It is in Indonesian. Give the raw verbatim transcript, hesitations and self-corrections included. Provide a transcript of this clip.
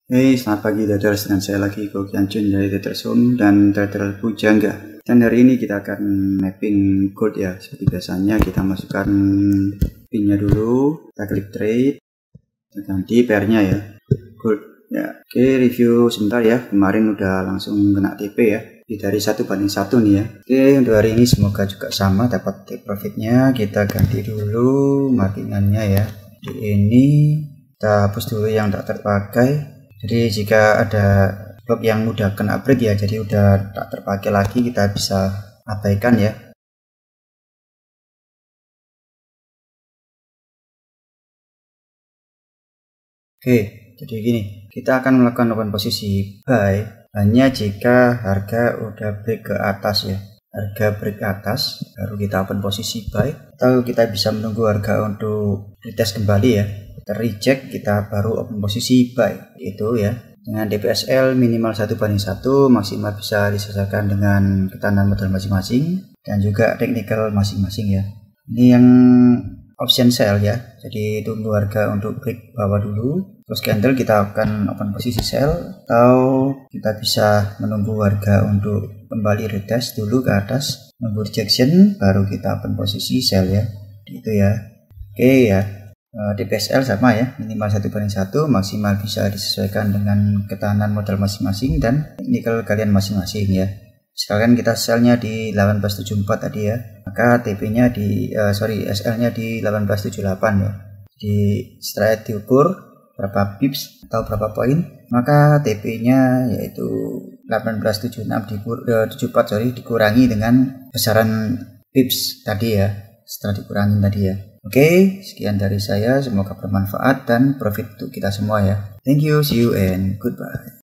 Hey, selamat pagi traders, dengan saya lagi Ko Kianjun dari Traders Home dan Trader Pujangga. Dan hari ini kita akan mapping gold ya. Seperti biasanya kita masukkan pinnya dulu, kita klik trade, kita ganti pairnya ya, gold ya. Oke, review sebentar ya. Kemarin udah langsung kena T P ya, dari satu banding satu nih ya. Oke, untuk hari ini semoga juga sama dapat take profitnya. Kita ganti dulu markingannya ya. Di ini kita hapus dulu yang tak terpakai. Jadi jika ada blok yang udah kena break ya, jadi udah tak terpakai lagi, kita bisa abaikan ya. Oke, jadi gini, kita akan melakukan open posisi buy hanya jika harga udah break ke atas ya. Harga break ke atas baru kita open posisi buy, atau kita bisa menunggu harga untuk retest kembali ya. Kita reject, kita baru open posisi buy itu ya. Dengan D P S L minimal satu banding satu, maksimal bisa disesuaikan dengan ketahanan modal masing-masing dan juga teknikal masing-masing ya. Ini yang option sell ya, jadi tunggu harga untuk break bawah dulu, terus candle kita akan open posisi sell, atau kita bisa menunggu harga untuk kembali retest dulu ke atas, menunggu rejection baru kita open posisi sell ya, gitu ya. Oke ya. D P S L sama ya, minimal satu banding satu, maksimal bisa disesuaikan dengan ketahanan modal masing-masing dan teknikal kalian masing-masing ya. Sekarang kita sellnya di delapan belas tujuh puluh empat tadi ya, maka T P nya di uh, sorry S L nya di delapan belas tujuh puluh delapan ya. Jadi setelah diukur berapa pips atau berapa poin, maka T P nya yaitu delapan belas tujuh puluh enam dikur, uh, tujuh puluh empat sorry dikurangi dengan besaran pips tadi ya, setelah dikurangi tadi ya. Oke, sekian dari saya, semoga bermanfaat dan profit untuk kita semua ya. Thank you, see you and goodbye.